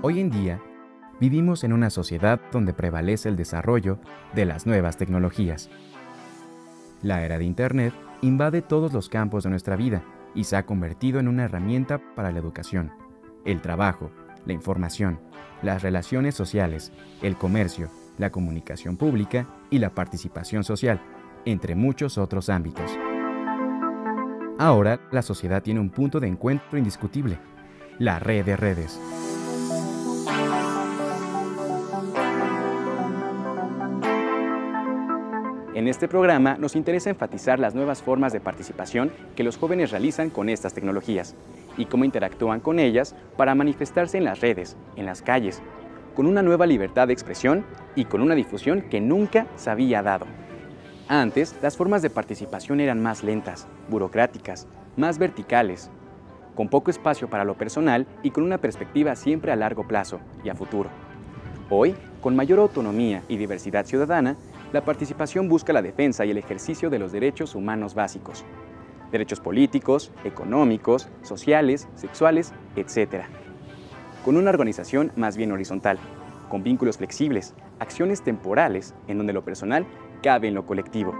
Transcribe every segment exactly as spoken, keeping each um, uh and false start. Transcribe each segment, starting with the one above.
Hoy en día, vivimos en una sociedad donde prevalece el desarrollo de las nuevas tecnologías. La era de Internet invade todos los campos de nuestra vida y se ha convertido en una herramienta para la educación, el trabajo, la información, las relaciones sociales, el comercio, la comunicación pública y la participación social, entre muchos otros ámbitos. Ahora, la sociedad tiene un punto de encuentro indiscutible: la red de redes. En este programa nos interesa enfatizar las nuevas formas de participación que los jóvenes realizan con estas tecnologías y cómo interactúan con ellas para manifestarse en las redes, en las calles, con una nueva libertad de expresión y con una difusión que nunca se había dado. Antes, las formas de participación eran más lentas, burocráticas, más verticales, con poco espacio para lo personal y con una perspectiva siempre a largo plazo y a futuro. Hoy, con mayor autonomía y diversidad ciudadana, la participación busca la defensa y el ejercicio de los derechos humanos básicos. Derechos políticos, económicos, sociales, sexuales, etcétera. Con una organización más bien horizontal, con vínculos flexibles, acciones temporales en donde lo personal cabe en lo colectivo.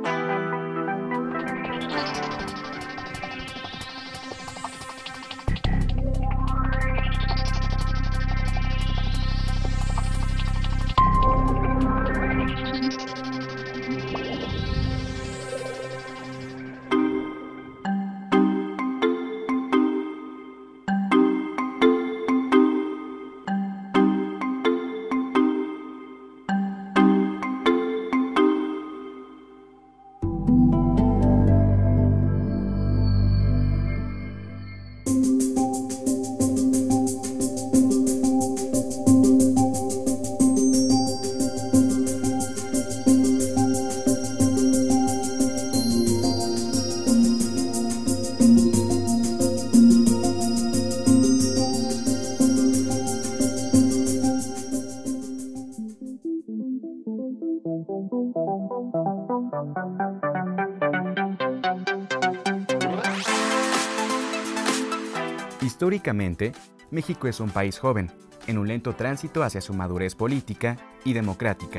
Históricamente, México es un país joven, en un lento tránsito hacia su madurez política y democrática.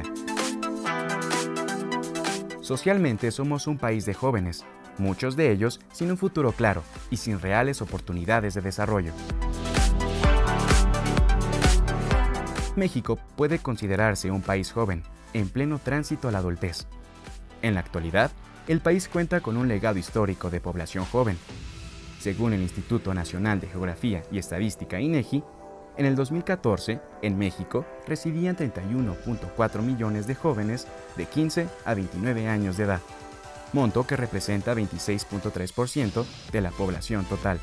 Socialmente somos un país de jóvenes, muchos de ellos sin un futuro claro y sin reales oportunidades de desarrollo. México puede considerarse un país joven, en pleno tránsito a la adultez. En la actualidad, el país cuenta con un legado histórico de población joven. Según el Instituto Nacional de Geografía y Estadística INEGI, en el dos mil catorce, en México, residían treinta y uno punto cuatro millones de jóvenes de quince a veintinueve años de edad, monto que representa veintiséis punto tres por ciento de la población total.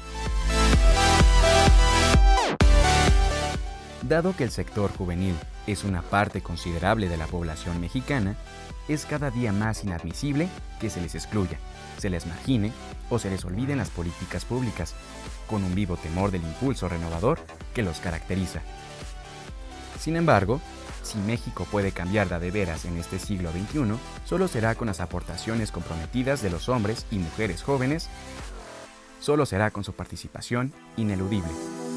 Dado que el sector juvenil es una parte considerable de la población mexicana, es cada día más inadmisible que se les excluya, se les margine o se les olviden las políticas públicas, con un vivo temor del impulso renovador que los caracteriza. Sin embargo, si México puede cambiar de a de veras en este siglo veintiuno, solo será con las aportaciones comprometidas de los hombres y mujeres jóvenes, solo será con su participación ineludible.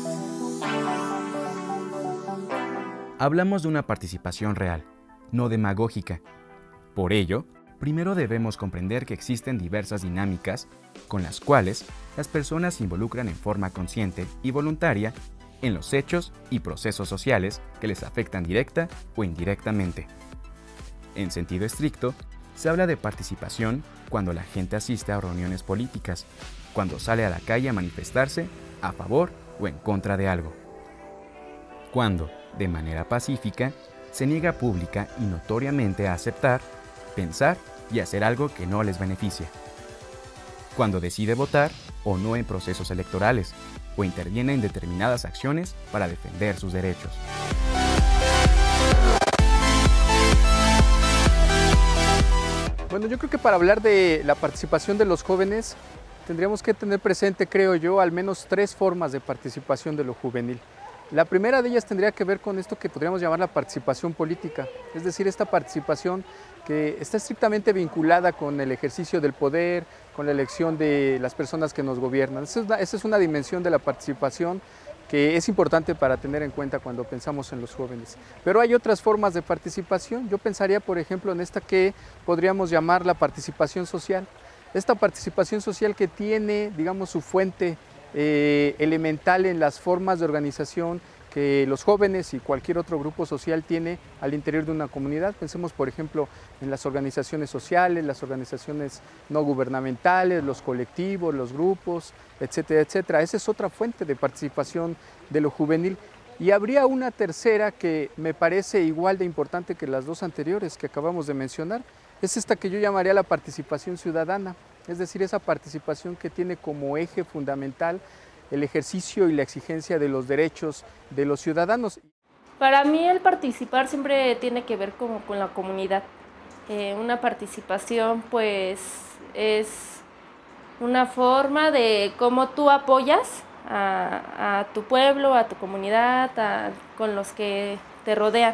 Hablamos de una participación real, no demagógica. Por ello, primero debemos comprender que existen diversas dinámicas con las cuales las personas se involucran en forma consciente y voluntaria en los hechos y procesos sociales que les afectan directa o indirectamente. En sentido estricto, se habla de participación cuando la gente asiste a reuniones políticas, cuando sale a la calle a manifestarse a favor o en contra de algo. Cuando, de manera pacífica, se niega pública y notoriamente a aceptar, pensar y hacer algo que no les beneficia. Cuando decide votar o no en procesos electorales, o interviene en determinadas acciones para defender sus derechos. Bueno, yo creo que para hablar de la participación de los jóvenes, tendríamos que tener presente, creo yo, al menos tres formas de participación de lo juvenil. La primera de ellas tendría que ver con esto que podríamos llamar la participación política, es decir, esta participación que está estrictamente vinculada con el ejercicio del poder, con la elección de las personas que nos gobiernan. Esa es una, esa es una dimensión de la participación que que es importante para tener en cuenta cuando pensamos en los jóvenes. Pero hay otras formas de participación. Yo pensaría, por ejemplo, en esta que podríamos llamar la participación social. Esta participación social que tiene, digamos, su fuente eh, elemental en las formas de organización que los jóvenes y cualquier otro grupo social tiene al interior de una comunidad. Pensemos, por ejemplo, en las organizaciones sociales, las organizaciones no gubernamentales, los colectivos, los grupos, etcétera, etcétera. Esa es otra fuente de participación de lo juvenil. Y habría una tercera que me parece igual de importante que las dos anteriores que acabamos de mencionar. Es esta que yo llamaría la participación ciudadana, es decir, esa participación que tiene como eje fundamental el ejercicio y la exigencia de los derechos de los ciudadanos. Para mí el participar siempre tiene que ver como con la comunidad. Eh, una participación pues es una forma de cómo tú apoyas a, a tu pueblo, a tu comunidad, a, con los que te rodean.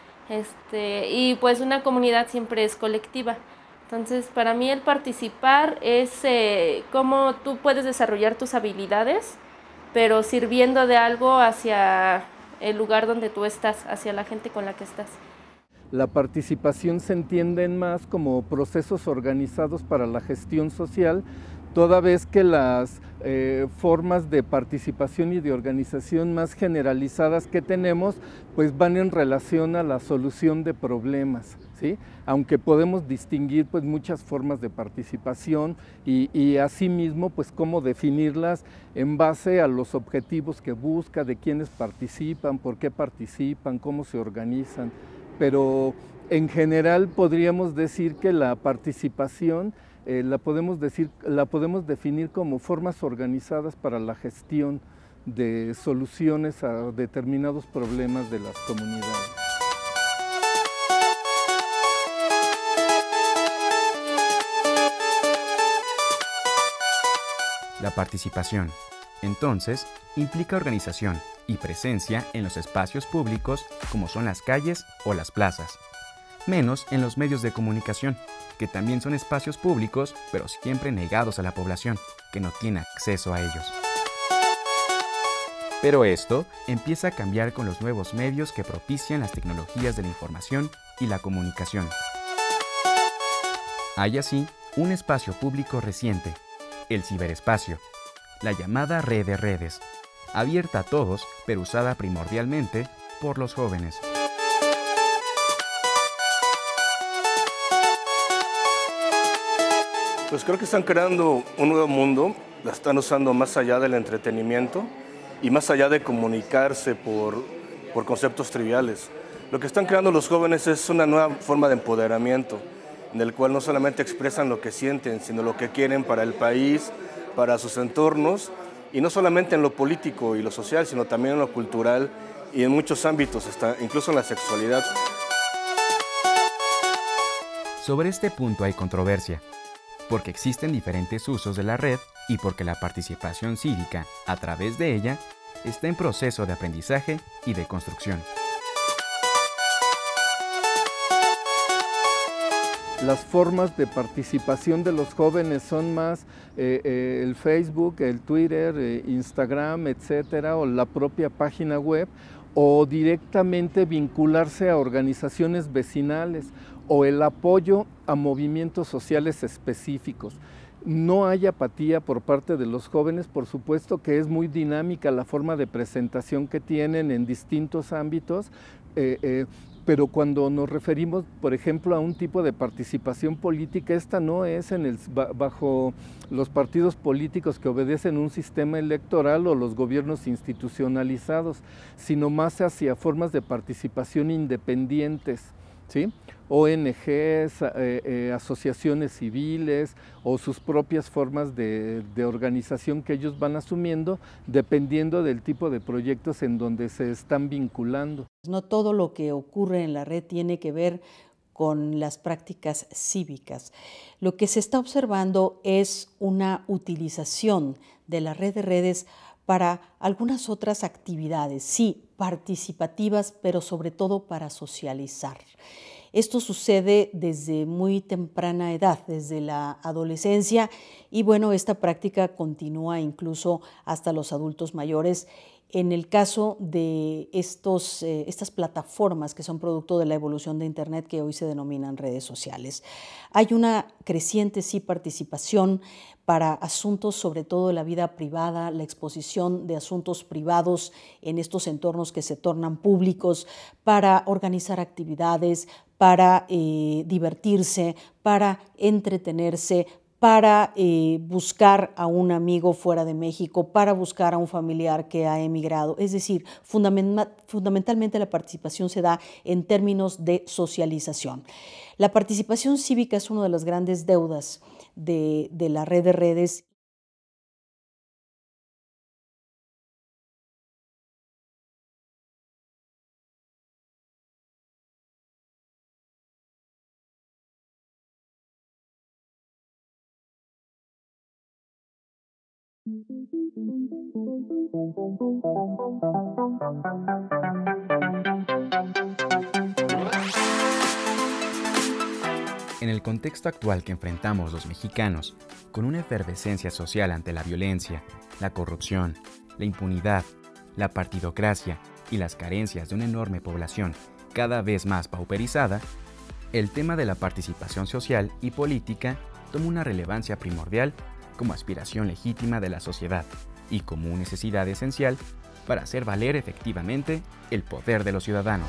Este, y pues una comunidad siempre es colectiva. Entonces para mí el participar es eh, cómo tú puedes desarrollar tus habilidades, pero sirviendo de algo hacia el lugar donde tú estás, hacia la gente con la que estás. La participación se entiende más como procesos organizados para la gestión social, toda vez que las eh, formas de participación y de organización más generalizadas que tenemos, pues van en relación a la solución de problemas, ¿sí? Aunque podemos distinguir pues muchas formas de participación y, y asimismo pues cómo definirlas en base a los objetivos que busca, de quiénes participan, por qué participan, cómo se organizan, pero en general podríamos decir que la participación Eh, la, podemos decir, la podemos definir como formas organizadas para la gestión de soluciones a determinados problemas de las comunidades. La participación, entonces, implica organización y presencia en los espacios públicos como son las calles o las plazas, menos en los medios de comunicación, que también son espacios públicos, pero siempre negados a la población, que no tiene acceso a ellos. Pero esto empieza a cambiar con los nuevos medios que propician las tecnologías de la información y la comunicación. Hay así un espacio público reciente, el ciberespacio, la llamada red de redes, abierta a todos, pero usada primordialmente por los jóvenes. Pues creo que están creando un nuevo mundo, la están usando más allá del entretenimiento y más allá de comunicarse por, por conceptos triviales. Lo que están creando los jóvenes es una nueva forma de empoderamiento, en el cual no solamente expresan lo que sienten, sino lo que quieren para el país, para sus entornos, y no solamente en lo político y lo social, sino también en lo cultural y en muchos ámbitos, hasta incluso en la sexualidad. Sobre este punto hay controversia, porque existen diferentes usos de la red y porque la participación cívica, a través de ella, está en proceso de aprendizaje y de construcción. Las formas de participación de los jóvenes son más eh, eh, el Facebook, el Twitter, eh, Instagram, etcétera, o la propia página web, o directamente vincularse a organizaciones vecinales, o el apoyo a movimientos sociales específicos. No hay apatía por parte de los jóvenes, por supuesto que es muy dinámica la forma de presentación que tienen en distintos ámbitos, eh, eh, pero cuando nos referimos, por ejemplo, a un tipo de participación política, esta no es en el, bajo los partidos políticos que obedecen un sistema electoral o los gobiernos institucionalizados, sino más hacia formas de participación independientes, ¿sí? O N Ges, eh, eh, asociaciones civiles o sus propias formas de, de organización que ellos van asumiendo dependiendo del tipo de proyectos en donde se están vinculando. No todo lo que ocurre en la red tiene que ver con las prácticas cívicas. Lo que se está observando es una utilización de la red de redes para algunas otras actividades, sí, participativas, pero sobre todo para socializar. Esto sucede desde muy temprana edad, desde la adolescencia, y bueno, esta práctica continúa incluso hasta los adultos mayores. En el caso de estos, eh, estas plataformas que son producto de la evolución de Internet, que hoy se denominan redes sociales, hay una creciente sí participación para asuntos sobre todo de la vida privada, la exposición de asuntos privados en estos entornos que se tornan públicos, para organizar actividades, para eh, divertirse, para entretenerse, para eh, buscar a un amigo fuera de México, para buscar a un familiar que ha emigrado. Es decir, fundament- fundamentalmente la participación se da en términos de socialización. La participación cívica es una de las grandes deudas de, de la red de redes. En el contexto actual que enfrentamos los mexicanos, con una efervescencia social ante la violencia, la corrupción, la impunidad, la partidocracia y las carencias de una enorme población cada vez más pauperizada, el tema de la participación social y política toma una relevancia primordial como aspiración legítima de la sociedad y como necesidad esencial para hacer valer efectivamente el poder de los ciudadanos.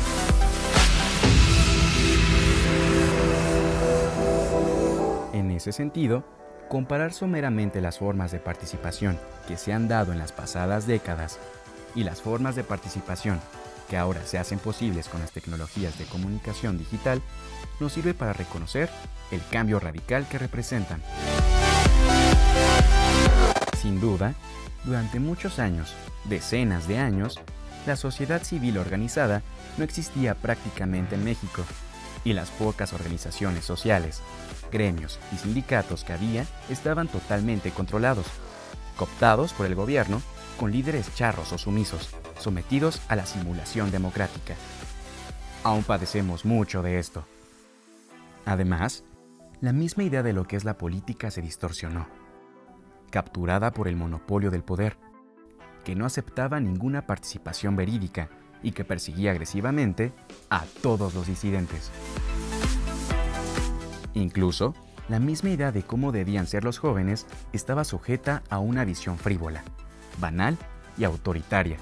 En ese sentido, comparar someramente las formas de participación que se han dado en las pasadas décadas y las formas de participación que ahora se hacen posibles con las tecnologías de comunicación digital nos sirve para reconocer el cambio radical que representan. Sin duda, durante muchos años, decenas de años, la sociedad civil organizada no existía prácticamente en México, y las pocas organizaciones sociales, gremios y sindicatos que había estaban totalmente controlados, cooptados por el gobierno, con líderes charros o sumisos, sometidos a la simulación democrática. Aún padecemos mucho de esto. Además, la misma idea de lo que es la política se distorsionó, capturada por el monopolio del poder, que no aceptaba ninguna participación verídica y que perseguía agresivamente a todos los disidentes. Incluso, la misma idea de cómo debían ser los jóvenes estaba sujeta a una visión frívola, banal y autoritaria.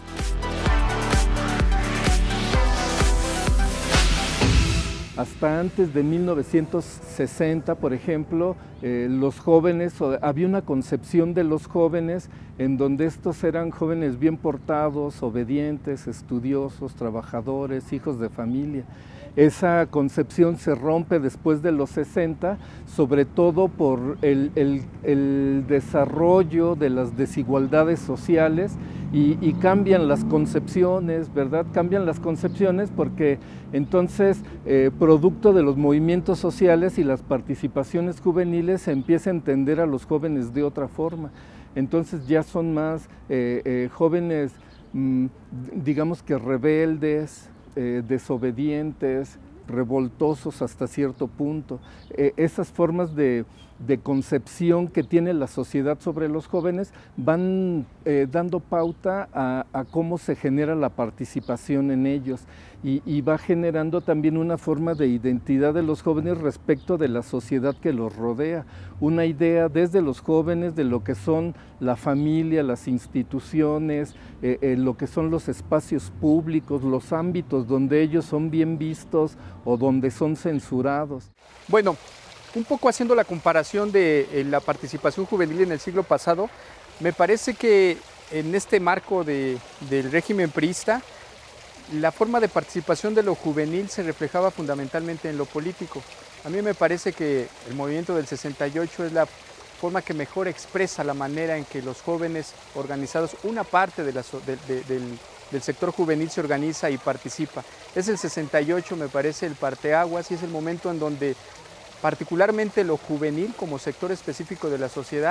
Hasta antes de mil novecientos sesenta, por ejemplo, eh, los jóvenes, había una concepción de los jóvenes en donde estos eran jóvenes bien portados, obedientes, estudiosos, trabajadores, hijos de familia. Esa concepción se rompe después de los sesenta, sobre todo por el, el, el desarrollo de las desigualdades sociales y, y cambian las concepciones, ¿verdad? Cambian las concepciones porque entonces, eh, producto de los movimientos sociales y las participaciones juveniles, se empieza a entender a los jóvenes de otra forma. Entonces ya son más eh, eh, jóvenes, mmm, digamos que rebeldes, Eh, desobedientes, revoltosos hasta cierto punto. Eh, esas formas de, de concepción que tiene la sociedad sobre los jóvenes van eh, dando pauta a, a cómo se genera la participación en ellos y, y va generando también una forma de identidad de los jóvenes respecto de la sociedad que los rodea. Una idea desde los jóvenes de lo que son la familia, las instituciones, eh, eh, lo que son los espacios públicos, los ámbitos donde ellos son bien vistos o donde son censurados. Bueno, un poco haciendo la comparación de eh, la participación juvenil en el siglo pasado, me parece que en este marco de, del régimen priista, la forma de participación de lo juvenil se reflejaba fundamentalmente en lo político. A mí me parece que el movimiento del sesenta y ocho es la forma que mejor expresa la manera en que los jóvenes organizados, una parte de la, de, de, del, del sector juvenil se organiza y participa. Es el sesenta y ocho, me parece, el parteaguas y es el momento en donde particularmente lo juvenil como sector específico de la sociedad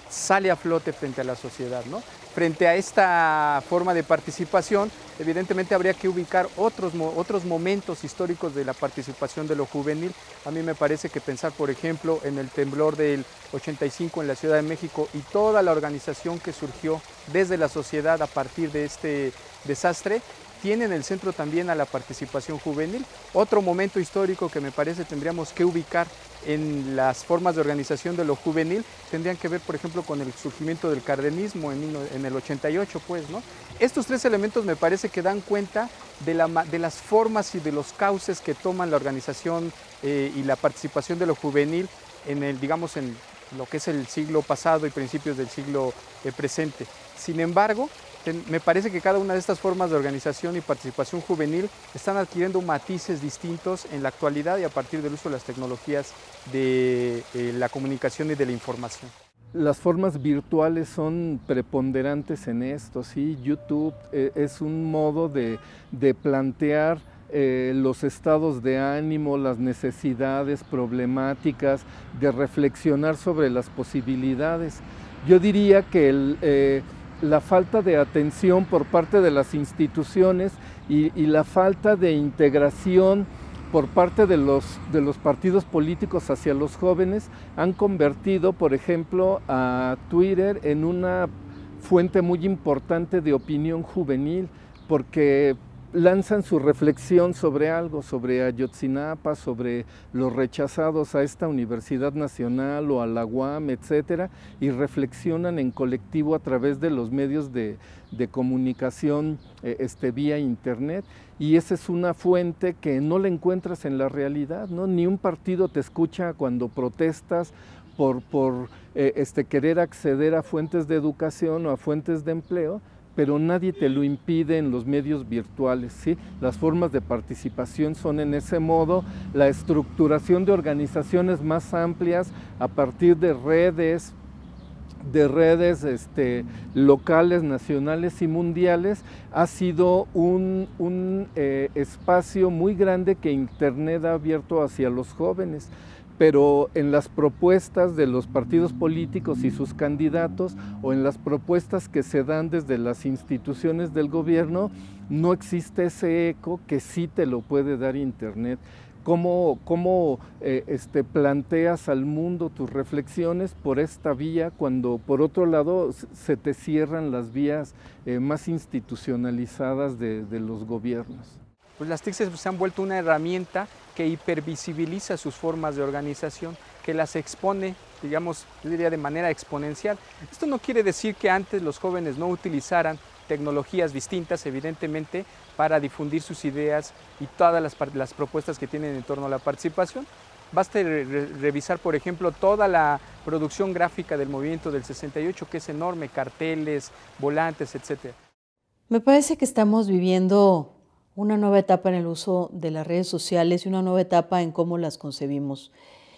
sale a flote frente a la sociedad, ¿no? Frente a esta forma de participación, evidentemente habría que ubicar otros, otros momentos históricos de la participación de lo juvenil. A mí me parece que pensar, por ejemplo, en el temblor del ochenta y cinco en la Ciudad de México y toda la organización que surgió desde la sociedad a partir de este desastre, tiene en el centro también a la participación juvenil. Otro momento histórico que me parece tendríamos que ubicar en las formas de organización de lo juvenil tendrían que ver, por ejemplo, con el surgimiento del cardenismo en, en el ochenta y ocho, pues, ¿no? Estos tres elementos me parece que dan cuenta de, la, de las formas y de los cauces que toman la organización eh, y la participación de lo juvenil en el, digamos, en lo que es el siglo pasado y principios del siglo eh, presente. Sin embargo, me parece que cada una de estas formas de organización y participación juvenil están adquiriendo matices distintos en la actualidad y a partir del uso de las tecnologías de eh, la comunicación y de la información. Las formas virtuales son preponderantes en esto, ¿sí? YouTube eh, es un modo de, de plantear eh, los estados de ánimo, las necesidades, problemáticas, de reflexionar sobre las posibilidades. Yo diría que el... Eh, la falta de atención por parte de las instituciones y, y la falta de integración por parte de los, de los partidos políticos hacia los jóvenes han convertido, por ejemplo, a Twitter en una fuente muy importante de opinión juvenil, porque lanzan su reflexión sobre algo, sobre Ayotzinapa, sobre los rechazados a esta Universidad Nacional o a la U A M, etcétera, y reflexionan en colectivo a través de los medios de, de comunicación eh, este, vía internet, y esa es una fuente que no la encuentras en la realidad, ¿no? Ni un partido te escucha cuando protestas por, por eh, este, querer acceder a fuentes de educación o a fuentes de empleo, pero nadie te lo impide en los medios virtuales, ¿sí? Las formas de participación son en ese modo la estructuración de organizaciones más amplias a partir de redes, de redes este, locales, nacionales y mundiales, ha sido un, un eh, espacio muy grande que Internet ha abierto hacia los jóvenes. Pero en las propuestas de los partidos políticos y sus candidatos o en las propuestas que se dan desde las instituciones del gobierno, no existe ese eco que sí te lo puede dar Internet. ¿Cómo, cómo eh, este, planteas al mundo tus reflexiones por esta vía cuando por otro lado se te cierran las vías eh, más institucionalizadas de, de los gobiernos? Pues las T I C se han vuelto una herramienta que hipervisibiliza sus formas de organización, que las expone, digamos, yo diría de manera exponencial. Esto no quiere decir que antes los jóvenes no utilizaran tecnologías distintas, evidentemente, para difundir sus ideas y todas las, las propuestas que tienen en torno a la participación. Basta re revisar, por ejemplo, toda la producción gráfica del movimiento del sesenta y ocho, que es enorme, carteles, volantes, etcétera. Me parece que estamos viviendo una nueva etapa en el uso de las redes sociales y una nueva etapa en cómo las concebimos.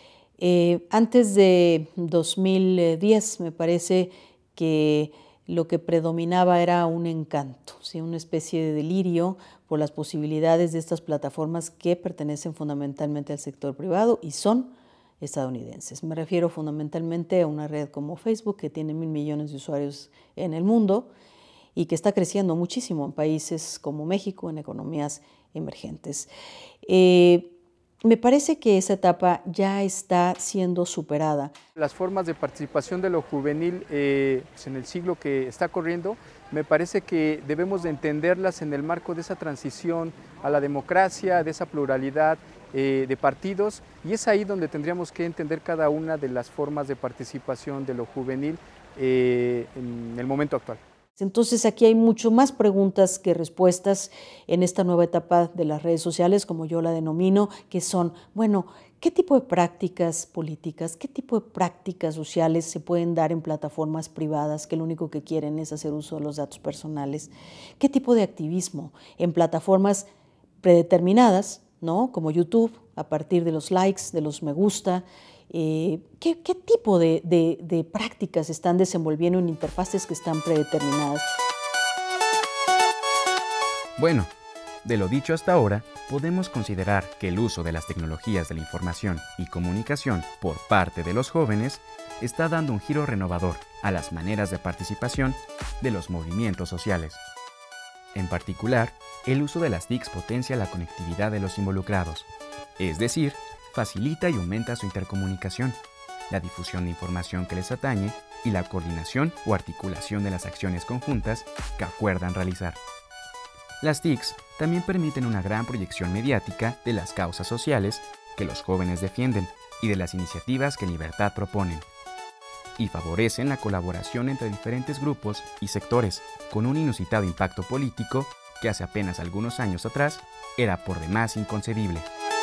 Eh, antes de dos mil diez me parece que lo que predominaba era un encanto, ¿sí? Una especie de delirio por las posibilidades de estas plataformas que pertenecen fundamentalmente al sector privado y son estadounidenses. Me refiero fundamentalmente a una red como Facebook, que tiene mil millones de usuarios en el mundo, y que está creciendo muchísimo en países como México, en economías emergentes. Eh, me parece que esa etapa ya está siendo superada. Las formas de participación de lo juvenil eh, pues en el siglo que está corriendo, me parece que debemos de entenderlas en el marco de esa transición a la democracia, de esa pluralidad eh, de partidos, y es ahí donde tendríamos que entender cada una de las formas de participación de lo juvenil eh, en el momento actual. Entonces aquí hay mucho más preguntas que respuestas en esta nueva etapa de las redes sociales, como yo la denomino, que son, bueno, ¿qué tipo de prácticas políticas, qué tipo de prácticas sociales se pueden dar en plataformas privadas que lo único que quieren es hacer uso de los datos personales? ¿Qué tipo de activismo en plataformas predeterminadas, ¿no? Como YouTube, a partir de los likes, de los me gusta? Eh, ¿qué, ¿Qué tipo de, de, de prácticas se están desenvolviendo en interfaces que están predeterminadas? Bueno, de lo dicho hasta ahora, podemos considerar que el uso de las tecnologías de la información y comunicación por parte de los jóvenes está dando un giro renovador a las maneras de participación de los movimientos sociales. En particular, el uso de las T I Cs potencia la conectividad de los involucrados, es decir, facilita y aumenta su intercomunicación, la difusión de información que les atañe y la coordinación o articulación de las acciones conjuntas que acuerdan realizar. Las T I Cs también permiten una gran proyección mediática de las causas sociales que los jóvenes defienden y de las iniciativas que en libertad proponen, y favorecen la colaboración entre diferentes grupos y sectores, con un inusitado impacto político que hace apenas algunos años atrás era por demás inconcebible.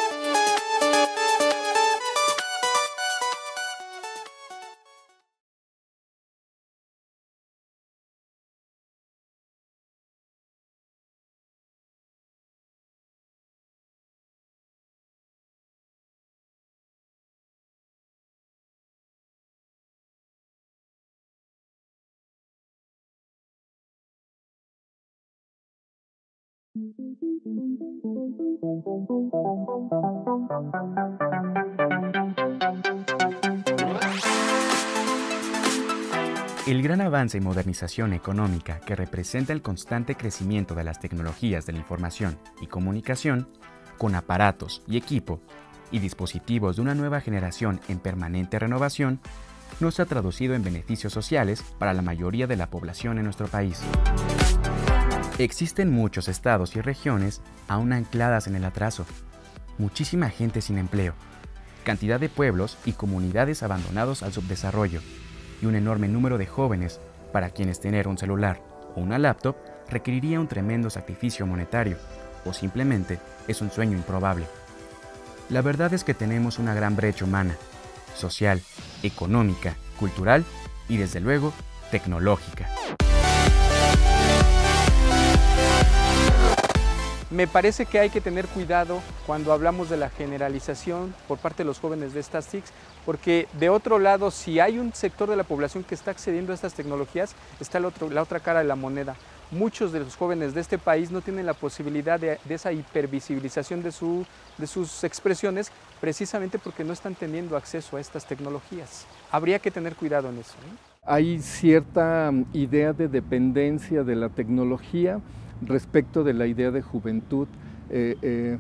El gran avance y modernización económica que representa el constante crecimiento de las tecnologías de la información y comunicación, con aparatos y equipo y dispositivos de una nueva generación en permanente renovación, no se ha traducido en beneficios sociales para la mayoría de la población en nuestro país. Existen muchos estados y regiones aún ancladas en el atraso, muchísima gente sin empleo, cantidad de pueblos y comunidades abandonados al subdesarrollo, y un enorme número de jóvenes para quienes tener un celular o una laptop requeriría un tremendo sacrificio monetario, o simplemente es un sueño improbable. La verdad es que tenemos una gran brecha humana, social, económica, cultural y desde luego tecnológica. Me parece que hay que tener cuidado cuando hablamos de la generalización por parte de los jóvenes de estas T I Cs, porque de otro lado, si hay un sector de la población que está accediendo a estas tecnologías, está el otro, la otra cara de la moneda. Muchos de los jóvenes de este país no tienen la posibilidad de, de esa hipervisibilización de, su, de sus expresiones, precisamente porque no están teniendo acceso a estas tecnologías. Habría que tener cuidado en eso, ¿no? Hay cierta idea de dependencia de la tecnología respecto de la idea de juventud eh, eh,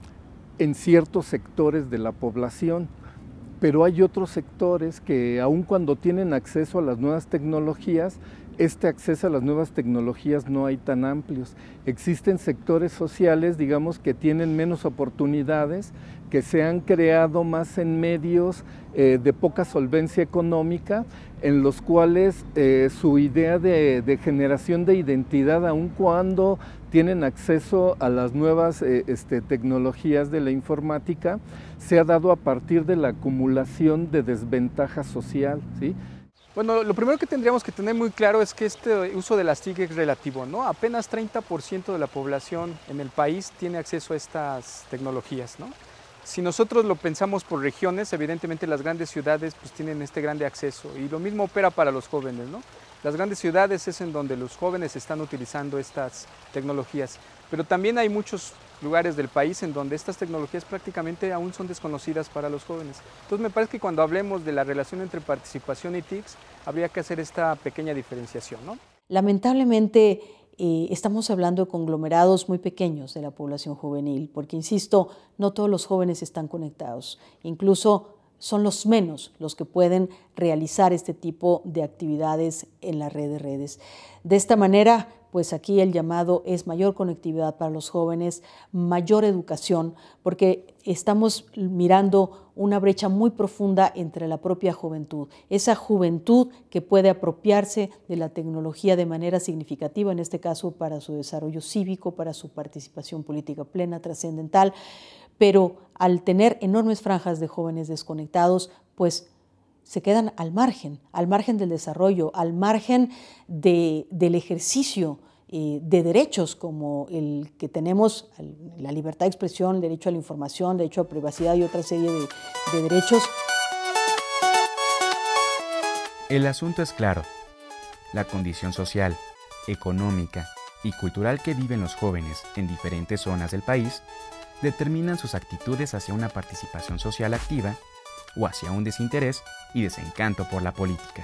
en ciertos sectores de la población, pero hay otros sectores que aun cuando tienen acceso a las nuevas tecnologías, este acceso a las nuevas tecnologías no hay tan amplios. Existen sectores sociales, digamos, que tienen menos oportunidades, que se han creado más en medios eh, de poca solvencia económica, en los cuales eh, su idea de, de generación de identidad, aun cuando tienen acceso a las nuevas eh, este, tecnologías de la informática, se ha dado a partir de la acumulación de desventaja social, ¿sí? Bueno, lo primero que tendríamos que tener muy claro es que este uso de las T I C es relativo, ¿no? Apenas treinta por ciento de la población en el país tiene acceso a estas tecnologías, ¿no? Si nosotros lo pensamos por regiones, evidentemente las grandes ciudades pues, tienen este grande acceso, y lo mismo opera para los jóvenes, ¿no? Las grandes ciudades es en donde los jóvenes están utilizando estas tecnologías, pero también hay muchos lugares del país en donde estas tecnologías prácticamente aún son desconocidas para los jóvenes. Entonces me parece que cuando hablemos de la relación entre participación y T I Cs, habría que hacer esta pequeña diferenciación, ¿no? Lamentablemente eh, estamos hablando de conglomerados muy pequeños de la población juvenil, porque insisto, no todos los jóvenes están conectados, incluso son los menos los que pueden realizar este tipo de actividades en la red de redes. De esta manera, pues aquí el llamado es mayor conectividad para los jóvenes, mayor educación, porque estamos mirando una brecha muy profunda entre la propia juventud. Esa juventud que puede apropiarse de la tecnología de manera significativa, en este caso para su desarrollo cívico, para su participación política plena, trascendental, pero al tener enormes franjas de jóvenes desconectados, pues se quedan al margen, al margen del desarrollo, al margen de, del ejercicio eh, de derechos como el que tenemos, la libertad de expresión, el derecho a la información, el derecho a privacidad y otra serie de, de derechos. El asunto es claro. La condición social, económica y cultural que viven los jóvenes en diferentes zonas del país determinan sus actitudes hacia una participación social activa o hacia un desinterés y desencanto por la política.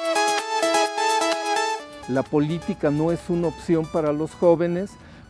La política no es una opción para los jóvenes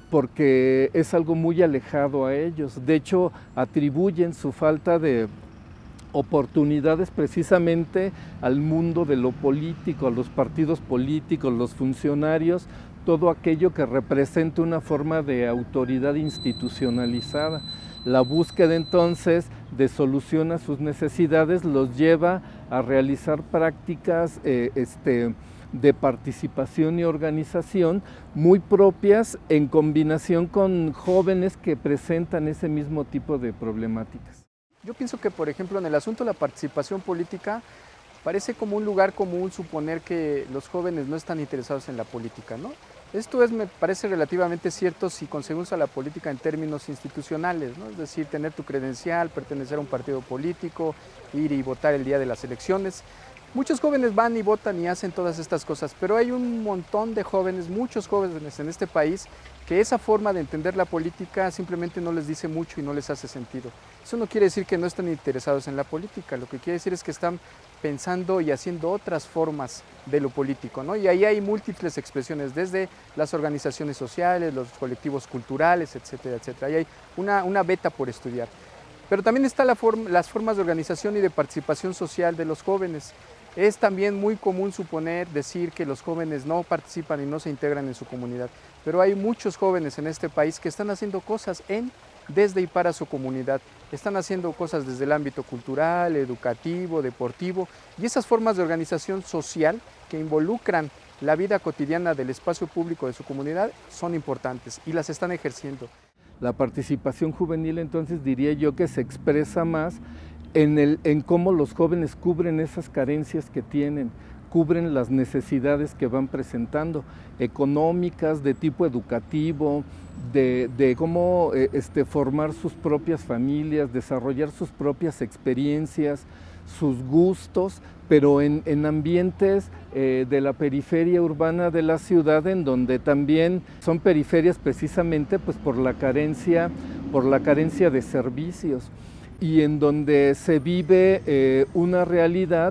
porque es algo muy alejado a ellos. De hecho, atribuyen su falta de oportunidades precisamente al mundo de lo político, a los partidos políticos, los funcionarios, todo aquello que representa una forma de autoridad institucionalizada. La búsqueda entonces de solución a sus necesidades los lleva a realizar prácticas eh, este, de participación y organización muy propias en combinación con jóvenes que presentan ese mismo tipo de problemáticas. Yo pienso que, por ejemplo, en el asunto de la participación política, parece como un lugar común suponer que los jóvenes no están interesados en la política, ¿no? Esto es, me parece relativamente cierto si conseguimos a la política en términos institucionales, ¿no? Es decir, tener tu credencial, pertenecer a un partido político, ir y votar el día de las elecciones. Muchos jóvenes van y votan y hacen todas estas cosas, pero hay un montón de jóvenes, muchos jóvenes en este país, que esa forma de entender la política simplemente no les dice mucho y no les hace sentido. Eso no quiere decir que no están interesados en la política, lo que quiere decir es que están pensando y haciendo otras formas de lo político, ¿no? Y ahí hay múltiples expresiones, desde las organizaciones sociales, los colectivos culturales, etcétera, etcétera. Ahí hay una, una beta por estudiar. Pero también están la forma, las formas de organización y de participación social de los jóvenes. Es también muy común suponer, decir que los jóvenes no participan y no se integran en su comunidad, pero hay muchos jóvenes en este país que están haciendo cosas en, desde y para su comunidad. Están haciendo cosas desde el ámbito cultural, educativo, deportivo, y esas formas de organización social que involucran la vida cotidiana del espacio público de su comunidad son importantes y las están ejerciendo. La participación juvenil, entonces, diría yo que se expresa más En, el, en cómo los jóvenes cubren esas carencias que tienen, cubren las necesidades que van presentando, económicas, de tipo educativo, de, de cómo eh, este, formar sus propias familias, desarrollar sus propias experiencias, sus gustos, pero en, en ambientes eh, de la periferia urbana de la ciudad, en donde también son periferias precisamente pues, por la carencia, por la carencia de servicios, y en donde se vive eh, una realidad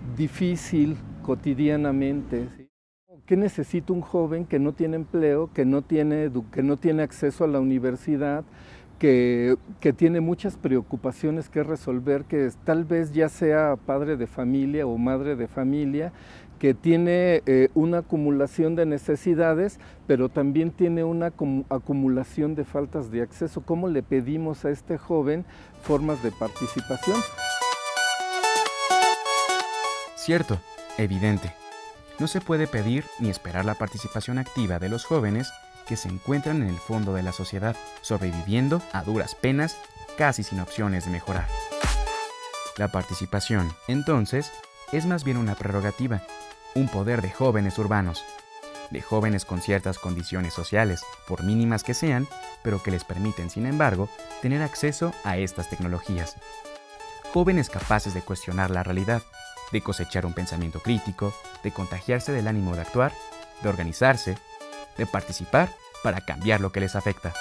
difícil cotidianamente. ¿Sí? ¿Qué necesita un joven que no tiene empleo, que no tiene, que no tiene acceso a la universidad, que, que tiene muchas preocupaciones que resolver, que tal vez ya sea padre de familia o madre de familia, que tiene eh, una acumulación de necesidades, pero también tiene una acumulación de faltas de acceso? ¿Cómo le pedimos a este joven formas de participación? Cierto, evidente. No se puede pedir ni esperar la participación activa de los jóvenes que se encuentran en el fondo de la sociedad, sobreviviendo a duras penas, casi sin opciones de mejorar. La participación, entonces, es más bien una prerrogativa, un poder de jóvenes urbanos, de jóvenes con ciertas condiciones sociales, por mínimas que sean, pero que les permiten, sin embargo, tener acceso a estas tecnologías. Jóvenes capaces de cuestionar la realidad, de cosechar un pensamiento crítico, de contagiarse del ánimo de actuar, de organizarse, de participar para cambiar lo que les afecta.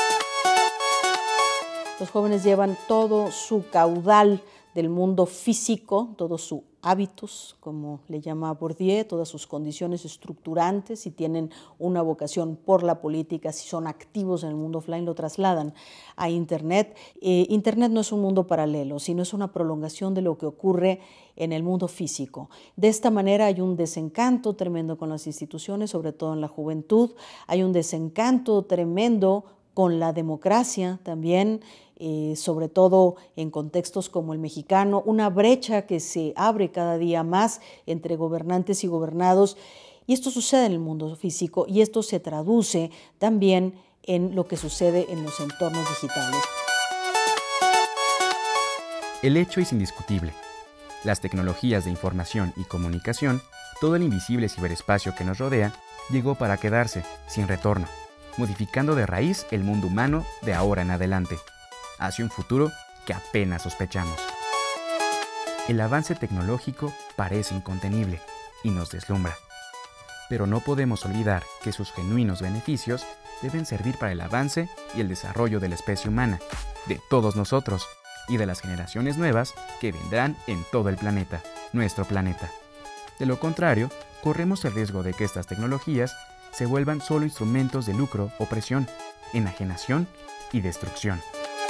Los jóvenes llevan todo su caudal del mundo físico, todo su hábitos, como le llama Bourdieu, todas sus condiciones estructurantes, si tienen una vocación por la política, si son activos en el mundo offline, lo trasladan a Internet. Eh, Internet no es un mundo paralelo, sino es una prolongación de lo que ocurre en el mundo físico. De esta manera hay un desencanto tremendo con las instituciones, sobre todo en la juventud, hay un desencanto tremendo con la democracia también, eh, sobre todo en contextos como el mexicano, una brecha que se abre cada día más entre gobernantes y gobernados, y esto sucede en el mundo físico y esto se traduce también en lo que sucede en los entornos digitales. El hecho es indiscutible. Las tecnologías de información y comunicación, todo el invisible ciberespacio que nos rodea, llegó para quedarse, sin retorno, modificando de raíz el mundo humano de ahora en adelante, hacia un futuro que apenas sospechamos. El avance tecnológico parece incontenible y nos deslumbra, pero no podemos olvidar que sus genuinos beneficios deben servir para el avance y el desarrollo de la especie humana, de todos nosotros, y de las generaciones nuevas que vendrán en todo el planeta, nuestro planeta. De lo contrario, corremos el riesgo de que estas tecnologías se vuelvan solo instrumentos de lucro, opresión, enajenación y destrucción.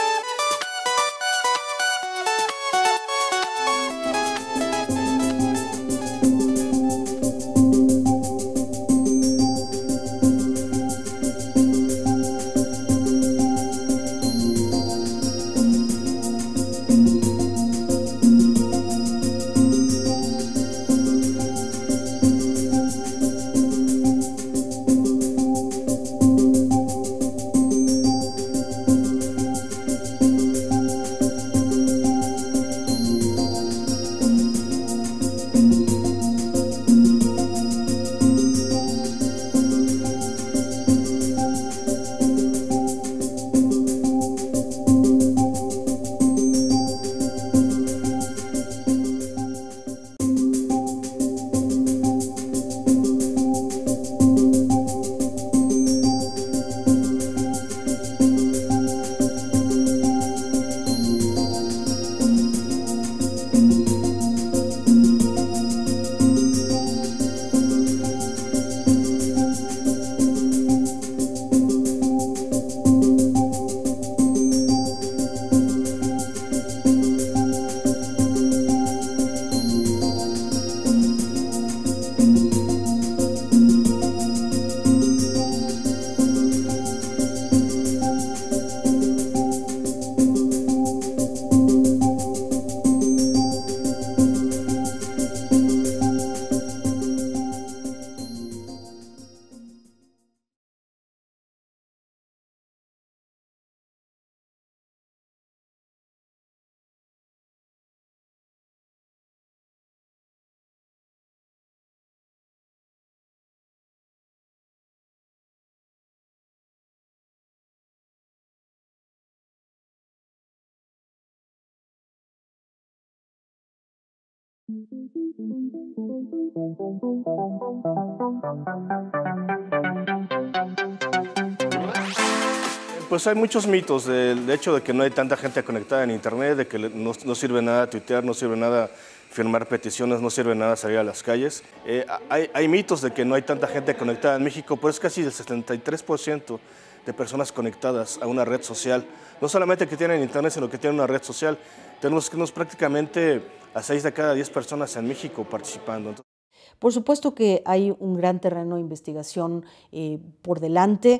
Pues hay muchos mitos del hecho de que no hay tanta gente conectada en internet, de que no, no sirve nada tuitear, no sirve nada firmar peticiones, no sirve nada salir a las calles. Eh, hay, hay mitos de que no hay tanta gente conectada en México, pero es casi el setenta y tres por ciento de personas conectadas a una red social. No solamente que tienen internet, sino que tienen una red social. Tenemos, tenemos prácticamente a seis de cada diez personas en México participando. Por supuesto que hay un gran terreno de investigación eh, por delante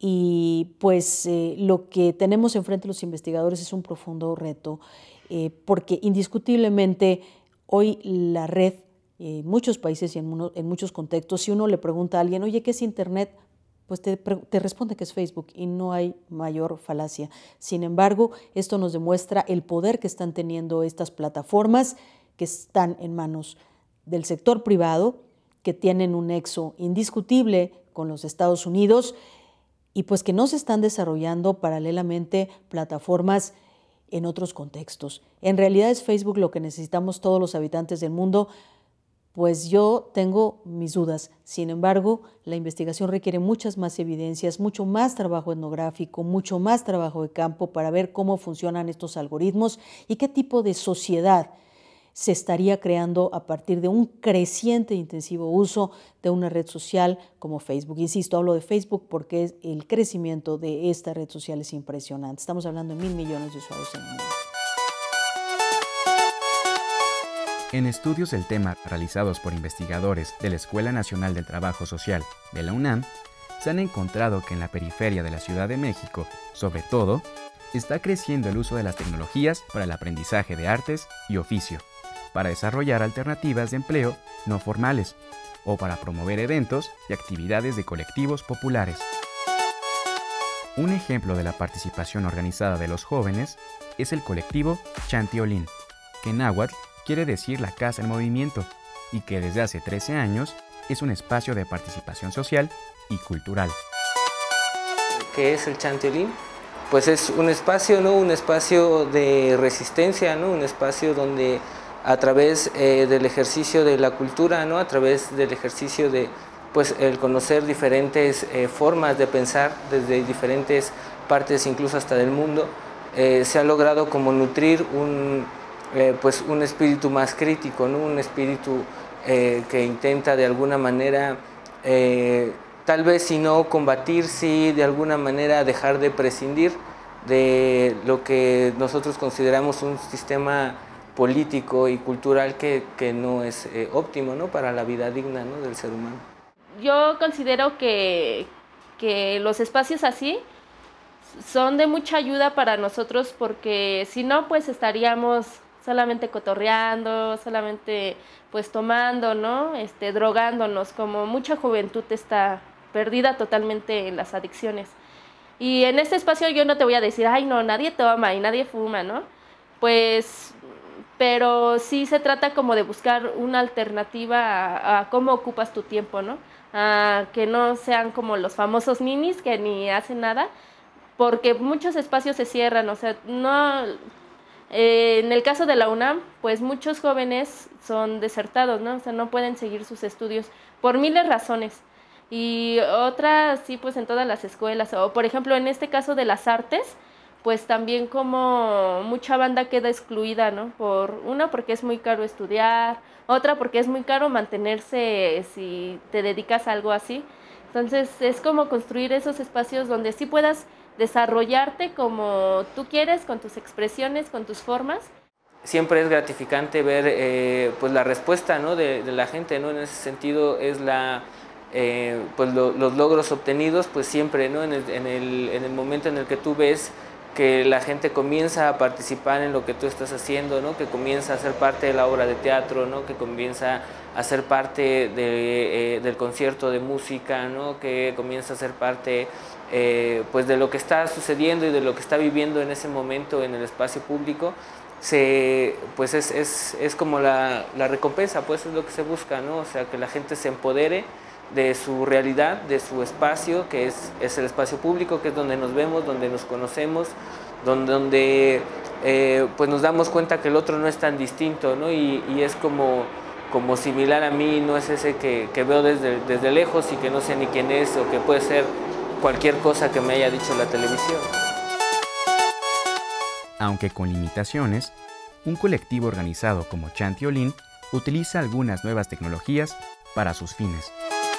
y pues eh, lo que tenemos enfrente los investigadores es un profundo reto eh, porque indiscutiblemente hoy la red en muchos países y en, uno, en muchos contextos, si uno le pregunta a alguien, oye, ¿qué es internet? Pues te, te responde que es Facebook y no hay mayor falacia. Sin embargo, esto nos demuestra el poder que están teniendo estas plataformas que están en manos del sector privado, que tienen un nexo indiscutible con los Estados Unidos y pues que no se están desarrollando paralelamente plataformas en otros contextos. En realidad es Facebook lo que necesitamos todos los habitantes del mundo. Pues yo tengo mis dudas. Sin embargo, la investigación requiere muchas más evidencias, mucho más trabajo etnográfico, mucho más trabajo de campo para ver cómo funcionan estos algoritmos y qué tipo de sociedad se estaría creando a partir de un creciente e intensivo uso de una red social como Facebook. Insisto, hablo de Facebook porque el crecimiento de esta red social es impresionante. Estamos hablando de mil millones de usuarios en el mundo. En estudios del tema realizados por investigadores de la Escuela Nacional del Trabajo Social de la UNAM, se han encontrado que en la periferia de la Ciudad de México, sobre todo, está creciendo el uso de las tecnologías para el aprendizaje de artes y oficio, para desarrollar alternativas de empleo no formales o para promover eventos y actividades de colectivos populares. Un ejemplo de la participación organizada de los jóvenes es el colectivo Chantiolín, que en náhuatl quiere decir la casa en movimiento y que desde hace trece años es un espacio de participación social y cultural. ¿Qué es el Chantiolín? Pues es un espacio, ¿no? Un espacio de resistencia, ¿no? Un espacio donde a través eh, del ejercicio de la cultura, ¿no? A través del ejercicio de pues, el conocer diferentes eh, formas de pensar desde diferentes partes, incluso hasta del mundo, eh, se ha logrado como nutrir un, eh, pues un espíritu más crítico, ¿no? Un espíritu eh, que intenta de alguna manera, eh, tal vez si no combatir, sí de alguna manera dejar de prescindir de lo que nosotros consideramos un sistema político y cultural que, que no es eh, óptimo, ¿no? Para la vida digna, ¿no? Del ser humano. Yo considero que, que los espacios así son de mucha ayuda para nosotros, porque si no, pues estaríamos solamente cotorreando, solamente pues tomando, ¿no? Este, drogándonos, como mucha juventud está perdida totalmente en las adicciones. Y en este espacio yo no te voy a decir, ay no, nadie toma y nadie fuma, ¿no? Pues, pero sí se trata como de buscar una alternativa a, a cómo ocupas tu tiempo, ¿no? A que no sean como los famosos ninis que ni hacen nada, porque muchos espacios se cierran, o sea, no... Eh, en el caso de la UNAM, pues muchos jóvenes son desertados, ¿no? O sea, no pueden seguir sus estudios por miles de razones. Y otras, sí, pues en todas las escuelas, o por ejemplo en este caso de las artes, pues también como mucha banda queda excluida, ¿no? Por una, porque es muy caro estudiar, otra porque es muy caro mantenerse si te dedicas a algo así. Entonces es como construir esos espacios donde sí puedas desarrollarte como tú quieres, con tus expresiones, con tus formas. Siempre es gratificante ver eh, pues la respuesta, ¿no? de, de la gente, ¿no? En ese sentido es la... Eh, pues lo, los logros obtenidos, pues siempre, ¿no? en, el, en, el, en el momento en el que tú ves que la gente comienza a participar en lo que tú estás haciendo, ¿no? Que comienza a ser parte de la obra de teatro, ¿no? Que comienza a ser parte de, eh, del concierto de música, ¿no? Que comienza a ser parte eh, pues de lo que está sucediendo y de lo que está viviendo en ese momento en el espacio público. Se, pues es, es, es como la, la recompensa, pues es lo que se busca, ¿no? O sea, que la gente se empodere de su realidad, de su espacio, que es, es el espacio público, que es donde nos vemos, donde nos conocemos, donde, donde eh, pues nos damos cuenta que el otro no es tan distinto, ¿no? Y, y es como, como similar a mí, no es ese que, que veo desde, desde lejos y que no sé ni quién es, o que puede ser cualquier cosa que me haya dicho la televisión. Aunque con limitaciones, un colectivo organizado como Chantiolín utiliza algunas nuevas tecnologías para sus fines.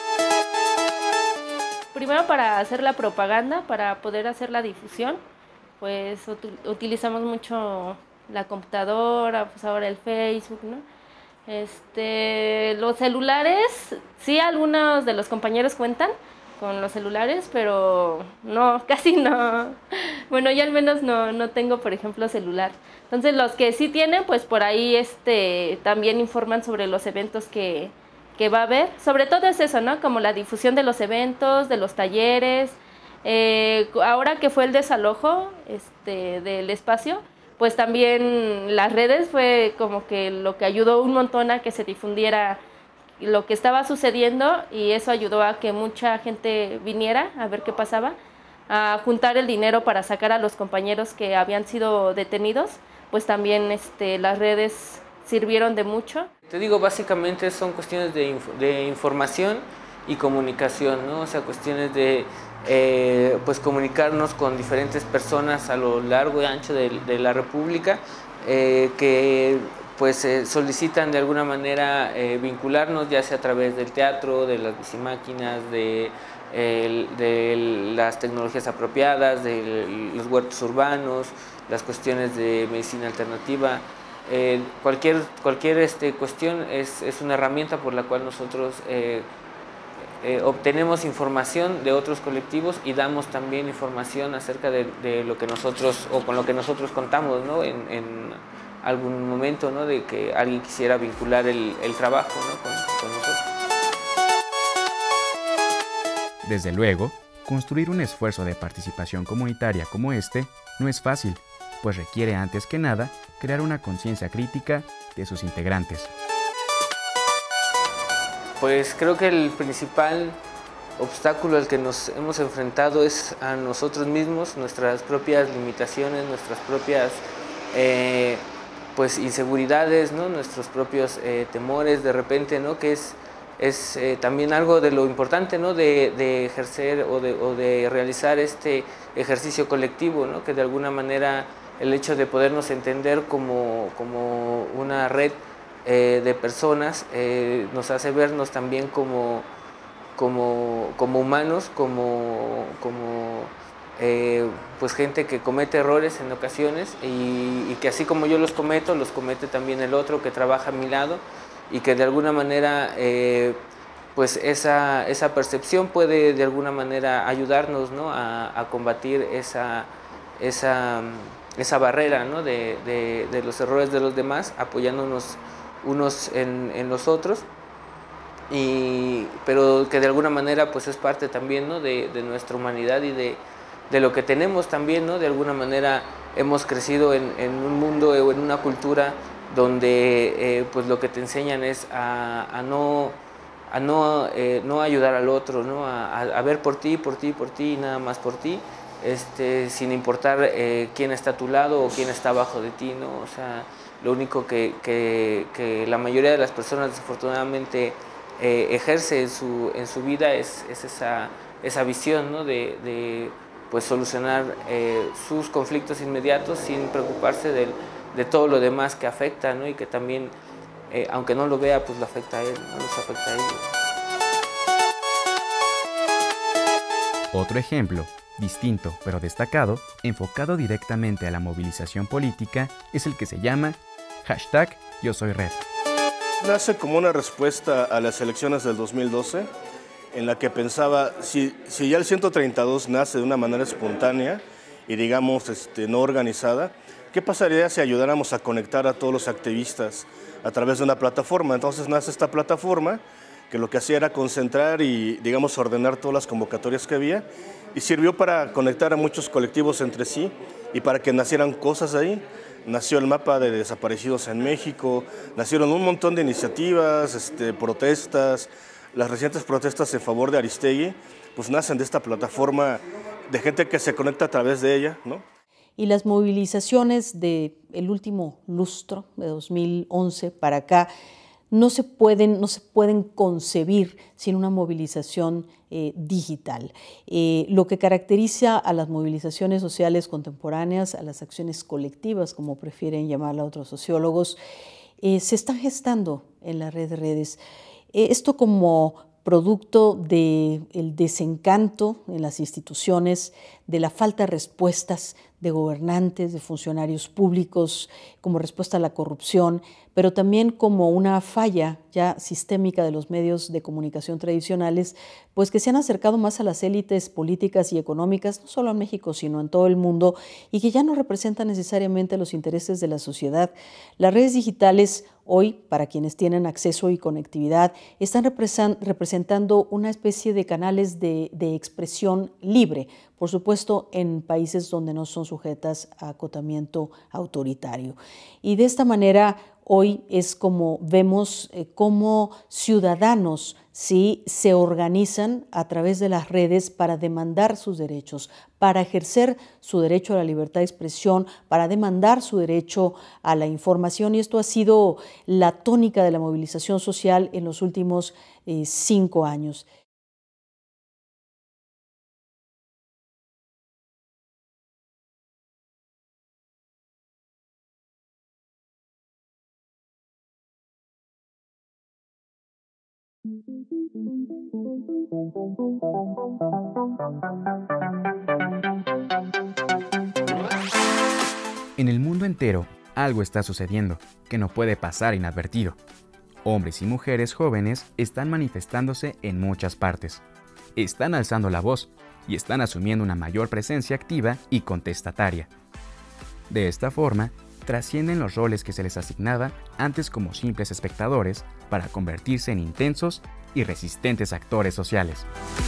Primero, para hacer la propaganda, para poder hacer la difusión, pues util utilizamos mucho la computadora, pues ahora el Facebook, ¿no? Este, los celulares, sí, algunos de los compañeros cuentan con los celulares, pero no, casi no. Bueno, yo al menos no, no tengo, por ejemplo, celular. Entonces, los que sí tienen, pues por ahí este, también informan sobre los eventos que, que va a haber. Sobre todo es eso, ¿no? Como la difusión de los eventos, de los talleres. Eh, ahora que fue el desalojo este, del espacio, pues también las redes fue como que lo que ayudó un montón a que se difundiera lo que estaba sucediendo, y eso ayudó a que mucha gente viniera a ver qué pasaba, a juntar el dinero para sacar a los compañeros que habían sido detenidos. Pues también este, las redes sirvieron de mucho. Te digo, básicamente son cuestiones de, inf de información y comunicación, ¿no? O sea, cuestiones de eh, pues comunicarnos con diferentes personas a lo largo y ancho de, de la República, eh, que pues eh, solicitan de alguna manera eh, vincularnos, ya sea a través del teatro, de las bicimáquinas, de, eh, de las tecnologías apropiadas, de los huertos urbanos, las cuestiones de medicina alternativa. Eh, cualquier cualquier este, cuestión es, es una herramienta por la cual nosotros eh, eh, obtenemos información de otros colectivos y damos también información acerca de, de lo que nosotros, o con lo que nosotros contamos, ¿no? en, en algún momento, ¿no? De que alguien quisiera vincular el, el trabajo, ¿no? con, con nosotros. Desde luego, construir un esfuerzo de participación comunitaria como este no es fácil, pues requiere antes que nada crear una conciencia crítica de sus integrantes. Pues creo que el principal obstáculo al que nos hemos enfrentado es a nosotros mismos, nuestras propias limitaciones, nuestras propias eh, pues inseguridades, ¿no? Nuestros propios eh, temores de repente, ¿no? Que es es eh, también algo de lo importante, ¿no? de, de ejercer o de, o de realizar este ejercicio colectivo, ¿no? Que de alguna manera el hecho de podernos entender como, como una red eh, de personas eh, nos hace vernos también como, como, como humanos, como, como eh, pues gente que comete errores en ocasiones y, y que así como yo los cometo, los comete también el otro que trabaja a mi lado, y que de alguna manera eh, pues esa, esa percepción puede de alguna manera ayudarnos, ¿no? a, a combatir esa, esa, esa barrera, ¿no? de, de, de los errores de los demás, apoyándonos unos en, en los otros, y, pero que de alguna manera pues es parte también, ¿no? de, de nuestra humanidad y de, de lo que tenemos también, ¿no? De alguna manera hemos crecido en, en un mundo o en una cultura donde eh, pues lo que te enseñan es a, a no, a no, eh, no ayudar al otro, ¿no? A, a ver por ti, por ti, por ti y nada más por ti, este, sin importar eh, quién está a tu lado o quién está abajo de ti, ¿no? O sea, lo único que, que, que la mayoría de las personas desafortunadamente eh, ejerce en su, en su vida es, es esa, esa visión, ¿no? de, de pues, solucionar eh, sus conflictos inmediatos sin preocuparse del de todo lo demás que afecta, ¿no? Y que también, eh, aunque no lo vea, pues lo afecta a él, no nos afecta a ellos. Otro ejemplo, distinto pero destacado, enfocado directamente a la movilización política, es el que se llama hashtag Yo Soy Red. Nace como una respuesta a las elecciones del dos mil doce, en la que pensaba, si, si ya el ciento treinta y dos nace de una manera espontánea y digamos este, no organizada, ¿qué pasaría si ayudáramos a conectar a todos los activistas a través de una plataforma? Entonces nace esta plataforma que lo que hacía era concentrar y, digamos, ordenar todas las convocatorias que había, y sirvió para conectar a muchos colectivos entre sí y para que nacieran cosas ahí. Nació el mapa de desaparecidos en México, nacieron un montón de iniciativas, este, protestas. Las recientes protestas en favor de Aristegui pues nacen de esta plataforma de gente que se conecta a través de ella, ¿no? Y las movilizaciones del último lustro, de dos mil once para acá, no se pueden, no se pueden concebir sin una movilización eh, digital. Eh, lo que caracteriza a las movilizaciones sociales contemporáneas, a las acciones colectivas, como prefieren llamarla otros sociólogos, eh, se están gestando en la red de redes. Eh, esto como producto del desencanto en las instituciones, de la falta de respuestas de gobernantes, de funcionarios públicos, como respuesta a la corrupción, pero también como una falla ya sistémica de los medios de comunicación tradicionales, pues que se han acercado más a las élites políticas y económicas, no solo en México, sino en todo el mundo, y que ya no representan necesariamente los intereses de la sociedad. Las redes digitales hoy, para quienes tienen acceso y conectividad, están representando una especie de canales de, de expresión libre, por supuesto en países donde no son sujetas a acotamiento autoritario. Y de esta manera, hoy es como vemos eh, cómo ciudadanos ¿sí? se organizan a través de las redes para demandar sus derechos, para ejercer su derecho a la libertad de expresión, para demandar su derecho a la información. Y esto ha sido la tónica de la movilización social en los últimos eh, cinco años. En el mundo entero, algo está sucediendo que no puede pasar inadvertido. Hombres y mujeres jóvenes están manifestándose en muchas partes. Están alzando la voz y están asumiendo una mayor presencia activa y contestataria. De esta forma, trascienden los roles que se les asignaba antes como simples espectadores para convertirse en intensos y resistentes actores sociales.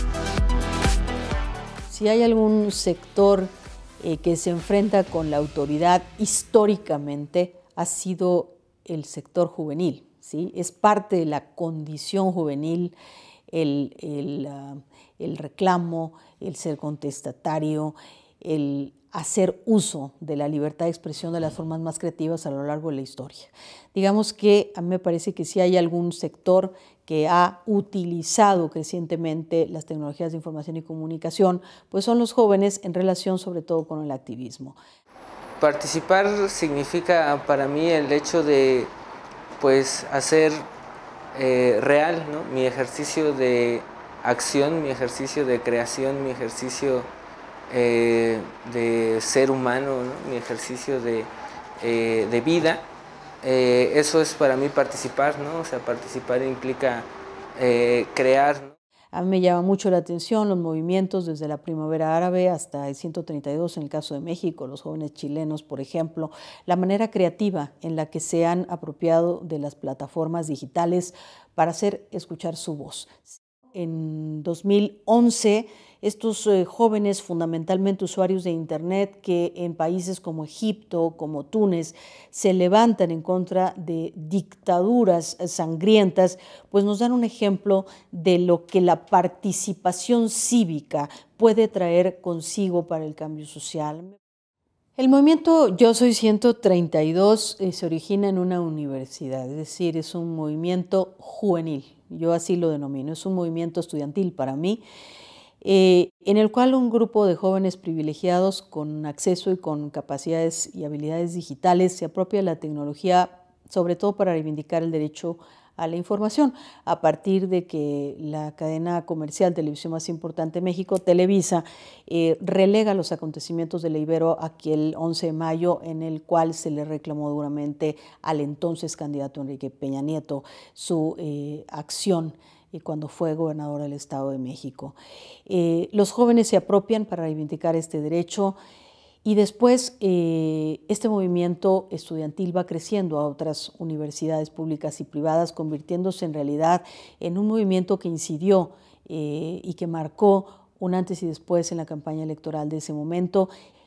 Si hay algún sector eh, que se enfrenta con la autoridad históricamente, ha sido el sector juvenil, ¿sí? Es parte de la condición juvenil el, el, uh, el reclamo, el ser contestatario, el hacer uso de la libertad de expresión de las formas más creativas a lo largo de la historia. Digamos que a mí me parece que si hay algún sector que ha utilizado crecientemente las tecnologías de información y comunicación, pues son los jóvenes en relación sobre todo con el activismo. Participar significa para mí el hecho de pues, hacer eh, real, ¿no?, mi ejercicio de acción, mi ejercicio de creación, mi ejercicio eh, de ser humano, ¿no?, mi ejercicio de, eh, de vida. Eh, eso es para mí participar, ¿no? O sea, participar implica eh, crear, ¿no? A mí me llama mucho la atención los movimientos desde la Primavera Árabe hasta el ciento treinta y dos en el caso de México, los jóvenes chilenos, por ejemplo, la manera creativa en la que se han apropiado de las plataformas digitales para hacer escuchar su voz. En dos mil once, estos eh, jóvenes, fundamentalmente usuarios de Internet, que en países como Egipto, como Túnez, se levantan en contra de dictaduras sangrientas, pues nos dan un ejemplo de lo que la participación cívica puede traer consigo para el cambio social. El movimiento Yo Soy ciento treinta y dos eh, se origina en una universidad, es decir, es un movimiento juvenil, yo así lo denomino, es un movimiento estudiantil para mí, eh, en el cual un grupo de jóvenes privilegiados con acceso y con capacidades y habilidades digitales se apropia de la tecnología, sobre todo para reivindicar el derecho a la información, a partir de que la cadena comercial de televisión más importante de México, Televisa, eh, relega los acontecimientos de la Ibero aquel once de mayo, en el cual se le reclamó duramente al entonces candidato Enrique Peña Nieto su eh, acción y cuando fue gobernador del Estado de México. Eh, los jóvenes se apropian para reivindicar este derecho y después eh, este movimiento estudiantil va creciendo a otras universidades públicas y privadas, convirtiéndose en realidad en un movimiento que incidió eh, y que marcó un antes y después en la campaña electoral de ese momento.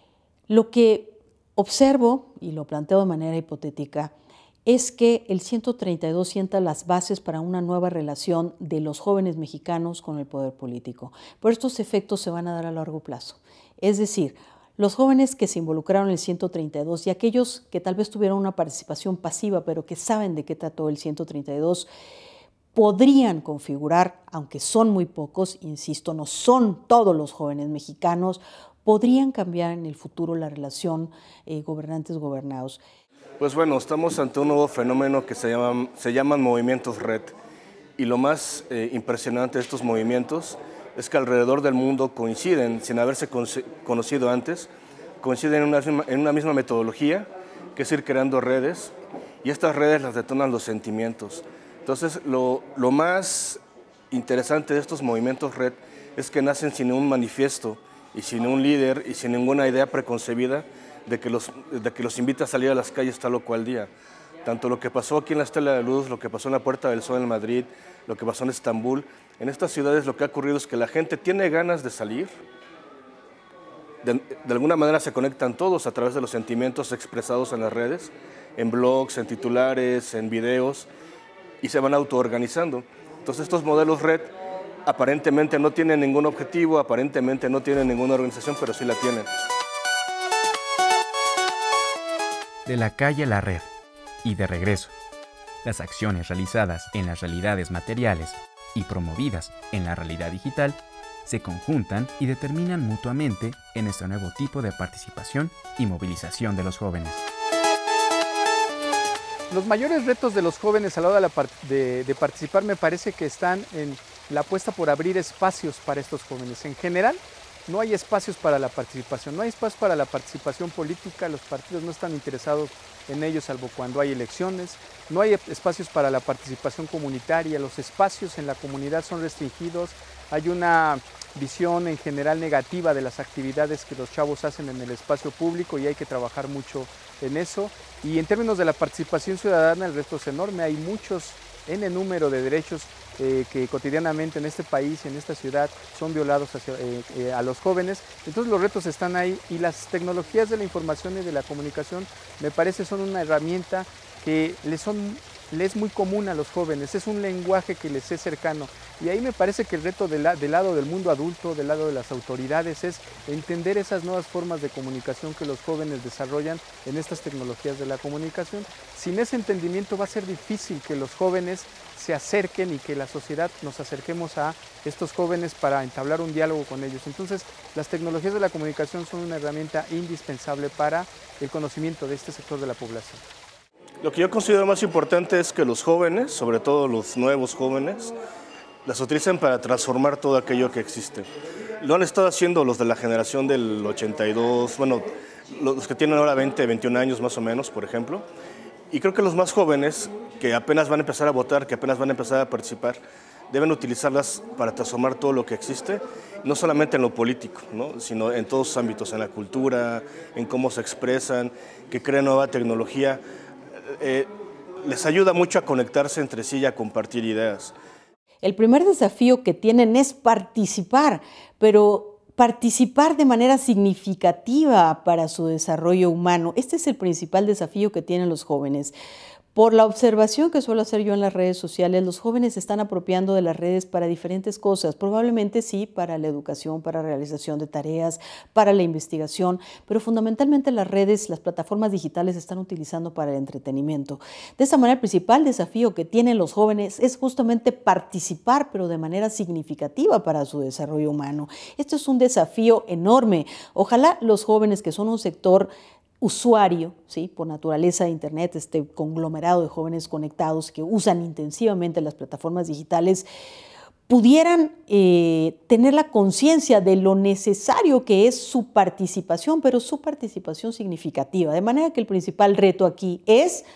Lo que observo, y lo planteo de manera hipotética, es que el ciento treinta y dos sienta las bases para una nueva relación de los jóvenes mexicanos con el poder político. Pero estos efectos se van a dar a largo plazo. Es decir, los jóvenes que se involucraron en el ciento treinta y dos y aquellos que tal vez tuvieron una participación pasiva, pero que saben de qué trató el ciento treinta y dos, podrían configurar, aunque son muy pocos, insisto, no son todos los jóvenes mexicanos, podrían cambiar en el futuro la relación eh, gobernantes-gobernados. Pues bueno, estamos ante un nuevo fenómeno que se llaman, se llaman movimientos red. Y lo más eh, impresionante de estos movimientos es que alrededor del mundo coinciden, sin haberse conocido antes, coinciden en una, misma, en una misma metodología, que es ir creando redes, y estas redes las detonan los sentimientos. Entonces, lo, lo más interesante de estos movimientos red es que nacen sin un manifiesto, y sin un líder, y sin ninguna idea preconcebida de que, los, de que los invita a salir a las calles tal o cual día. Tanto lo que pasó aquí en la Estela de Luz, lo que pasó en la Puerta del Sol en Madrid, lo que pasó en Estambul, en estas ciudades lo que ha ocurrido es que la gente tiene ganas de salir, de, de alguna manera se conectan todos a través de los sentimientos expresados en las redes, en blogs, en titulares, en videos, y se van autoorganizando. Entonces estos modelos red aparentemente no tienen ningún objetivo, aparentemente no tienen ninguna organización, pero sí la tienen. De la calle a la red y de regreso. Las acciones realizadas en las realidades materiales y promovidas en la realidad digital se conjuntan y determinan mutuamente en este nuevo tipo de participación y movilización de los jóvenes. Los mayores retos de los jóvenes a la hora de, la part de, de participar me parece que están en la apuesta por abrir espacios para estos jóvenes. En general, no hay espacios para la participación, no hay espacios para la participación política, los partidos no están interesados en ello salvo cuando hay elecciones, no hay espacios para la participación comunitaria, los espacios en la comunidad son restringidos, hay una visión en general negativa de las actividades que los chavos hacen en el espacio público y hay que trabajar mucho en eso. Y en términos de la participación ciudadana el reto es enorme, hay muchos N número de derechos eh, que cotidianamente en este país, en esta ciudad, son violados hacia, eh, eh, a los jóvenes. Entonces los retos están ahí y las tecnologías de la información y de la comunicación me parece son una herramienta que les son le es muy común a los jóvenes, es un lenguaje que les es cercano. Y ahí me parece que el reto del, del lado del mundo adulto, del lado de las autoridades, es entender esas nuevas formas de comunicación que los jóvenes desarrollan en estas tecnologías de la comunicación. Sin ese entendimiento va a ser difícil que los jóvenes se acerquen y que la sociedad nos acerquemos a estos jóvenes para entablar un diálogo con ellos. Entonces, las tecnologías de la comunicación son una herramienta indispensable para el conocimiento de este sector de la población. Lo que yo considero más importante es que los jóvenes, sobre todo los nuevos jóvenes, las utilicen para transformar todo aquello que existe. Lo han estado haciendo los de la generación del ochenta y dos, bueno, los que tienen ahora veinte, veintiún años más o menos, por ejemplo. Y creo que los más jóvenes, que apenas van a empezar a votar, que apenas van a empezar a participar, deben utilizarlas para transformar todo lo que existe, no solamente en lo político, ¿no? Sino en todos los ámbitos, en la cultura, en cómo se expresan, que crean nueva tecnología. Eh, les ayuda mucho a conectarse entre sí y a compartir ideas. El primer desafío que tienen es participar, pero participar de manera significativa para su desarrollo humano. Este es el principal desafío que tienen los jóvenes. Por la observación que suelo hacer yo en las redes sociales, los jóvenes se están apropiando de las redes para diferentes cosas, probablemente sí para la educación, para la realización de tareas, para la investigación, pero fundamentalmente las redes, las plataformas digitales se están utilizando para el entretenimiento. De esa manera, el principal desafío que tienen los jóvenes es justamente participar, pero de manera significativa para su desarrollo humano. Esto es un desafío enorme. Ojalá los jóvenes, que son un sector usuario, ¿sí?, por naturaleza de Internet, este conglomerado de jóvenes conectados que usan intensivamente las plataformas digitales, pudieran eh, tener la conciencia de lo necesario que es su participación, pero su participación significativa. De manera que el principal reto aquí es,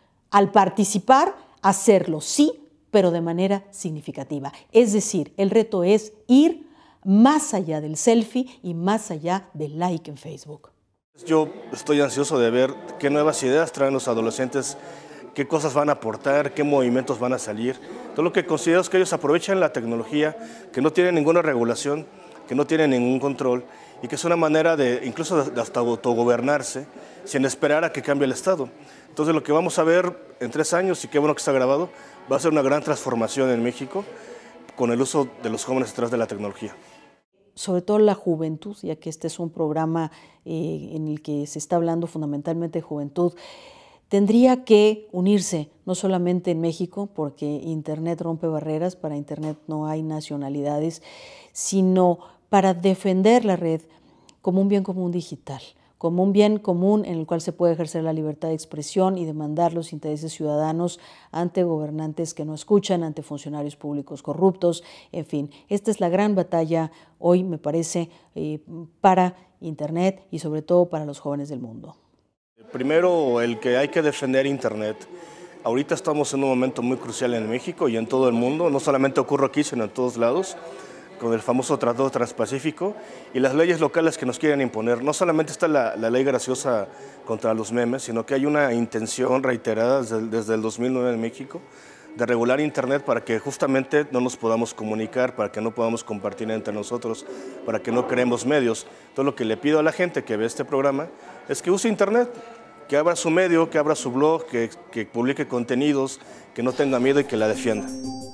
al participar, hacerlo, sí, pero de manera significativa. Es decir, el reto es ir más allá del selfie y más allá del like en Facebook. Yo estoy ansioso de ver qué nuevas ideas traen los adolescentes, qué cosas van a aportar, qué movimientos van a salir. Todo lo que considero es que ellos aprovechen la tecnología, que no tienen ninguna regulación, que no tienen ningún control y que es una manera de incluso de hasta autogobernarse sin esperar a que cambie el Estado. Entonces lo que vamos a ver en tres años, y qué bueno que está grabado, va a ser una gran transformación en México con el uso de los jóvenes detrás de la tecnología. Sobre todo la juventud, ya que este es un programa eh, en el que se está hablando fundamentalmente de juventud, tendría que unirse, no solamente en México, porque Internet rompe barreras, para Internet no hay nacionalidades, sino para defender la red como un bien común digital, como un bien común en el cual se puede ejercer la libertad de expresión y demandar los intereses ciudadanos ante gobernantes que no escuchan, ante funcionarios públicos corruptos, en fin. Esta es la gran batalla hoy, me parece, eh, para Internet y sobre todo para los jóvenes del mundo. Primero, el que hay que defender Internet. Ahorita estamos en un momento muy crucial en México y en todo el mundo, no solamente ocurre aquí, sino en todos lados, con el famoso Tratado Transpacífico y las leyes locales que nos quieren imponer. No solamente está la, la ley graciosa contra los memes, sino que hay una intención reiterada desde, desde el dos mil nueve en México de regular Internet para que justamente no nos podamos comunicar, para que no podamos compartir entre nosotros, para que no creemos medios. Todo lo que le pido a la gente que ve este programa es que use Internet, que abra su medio, que abra su blog, que, que publique contenidos, que no tenga miedo y que la defienda.